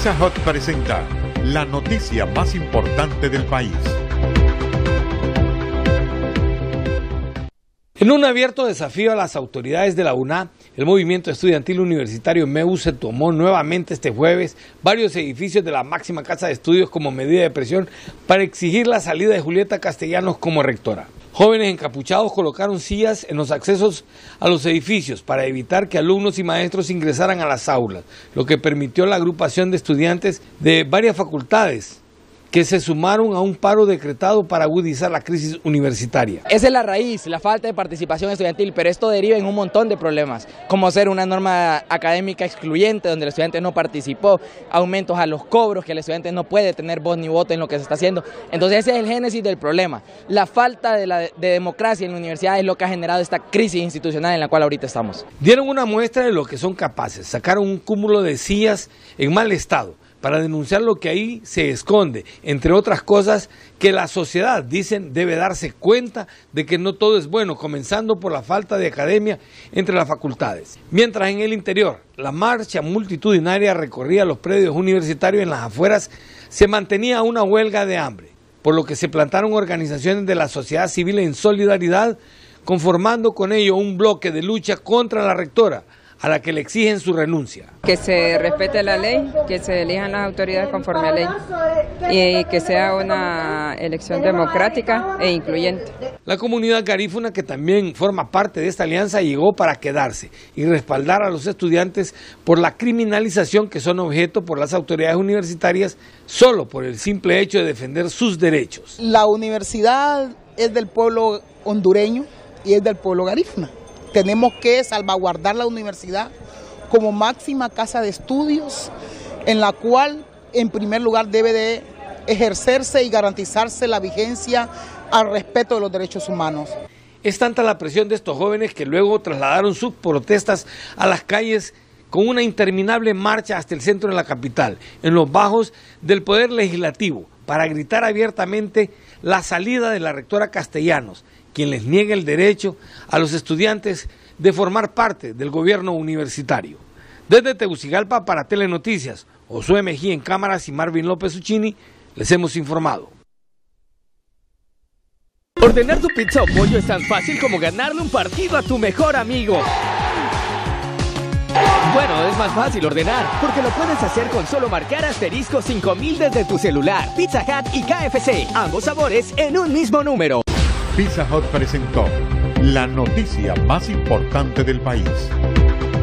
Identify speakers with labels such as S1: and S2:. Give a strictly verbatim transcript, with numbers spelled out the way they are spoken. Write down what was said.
S1: Pizza Hut presenta la noticia más importante del país.
S2: En un abierto desafío a las autoridades de la U N A, el movimiento estudiantil universitario M E U se tomó nuevamente este jueves varios edificios de la máxima casa de estudios como medida de presión para exigir la salida de Julieta Castellanos como rectora. Jóvenes encapuchados colocaron sillas en los accesos a los edificios para evitar que alumnos y maestros ingresaran a las aulas, lo que permitió la agrupación de estudiantes de varias facultades que se sumaron a un paro decretado para agudizar la crisis universitaria.
S3: Esa es la raíz, la falta de participación estudiantil, pero esto deriva en un montón de problemas, como ser una norma académica excluyente donde el estudiante no participó, aumentos a los cobros, que el estudiante no puede tener voz ni voto en lo que se está haciendo. Entonces ese es el génesis del problema. La falta de, la, de democracia en la universidad es lo que ha generado esta crisis institucional en la cual ahorita estamos.
S2: Dieron una muestra de lo que son capaces, sacaron un cúmulo de sillas en mal estado, para denunciar lo que ahí se esconde, entre otras cosas que la sociedad, dicen, debe darse cuenta de que no todo es bueno, comenzando por la falta de academia entre las facultades. Mientras en el interior, la marcha multitudinaria recorría los predios universitarios, en las afueras se mantenía una huelga de hambre, por lo que se plantaron organizaciones de la sociedad civil en solidaridad, conformando con ello un bloque de lucha contra la rectora, a la que le exigen su renuncia.
S4: Que se respete la ley, que se elijan las autoridades conforme a ley y que sea una elección democrática e incluyente.
S2: La comunidad garífuna, que también forma parte de esta alianza, llegó para quedarse y respaldar a los estudiantes por la criminalización que son objeto por las autoridades universitarias solo por el simple hecho de defender sus derechos.
S5: La universidad es del pueblo hondureño y es del pueblo garífuna. Tenemos que salvaguardar la universidad como máxima casa de estudios, en la cual en primer lugar debe de ejercerse y garantizarse la vigencia al respeto de los derechos humanos.
S2: Es tanta la presión de estos jóvenes que luego trasladaron sus protestas a las calles con una interminable marcha hasta el centro de la capital, en los bajos del Poder Legislativo, para gritar abiertamente la salida de la rectora Castellanos, quien les niega el derecho a los estudiantes de formar parte del gobierno universitario. Desde Tegucigalpa para Telenoticias, Josué Mejía en cámaras y Marvin López Uccini, les hemos informado.
S6: Ordenar tu pizza o pollo es tan fácil como ganarle un partido a tu mejor amigo. Bueno, es más fácil ordenar, porque lo puedes hacer con solo marcar asterisco cinco mil desde tu celular. Pizza Hut y K F C, ambos sabores en un mismo número.
S1: Pizza Hut presentó la noticia más importante del país.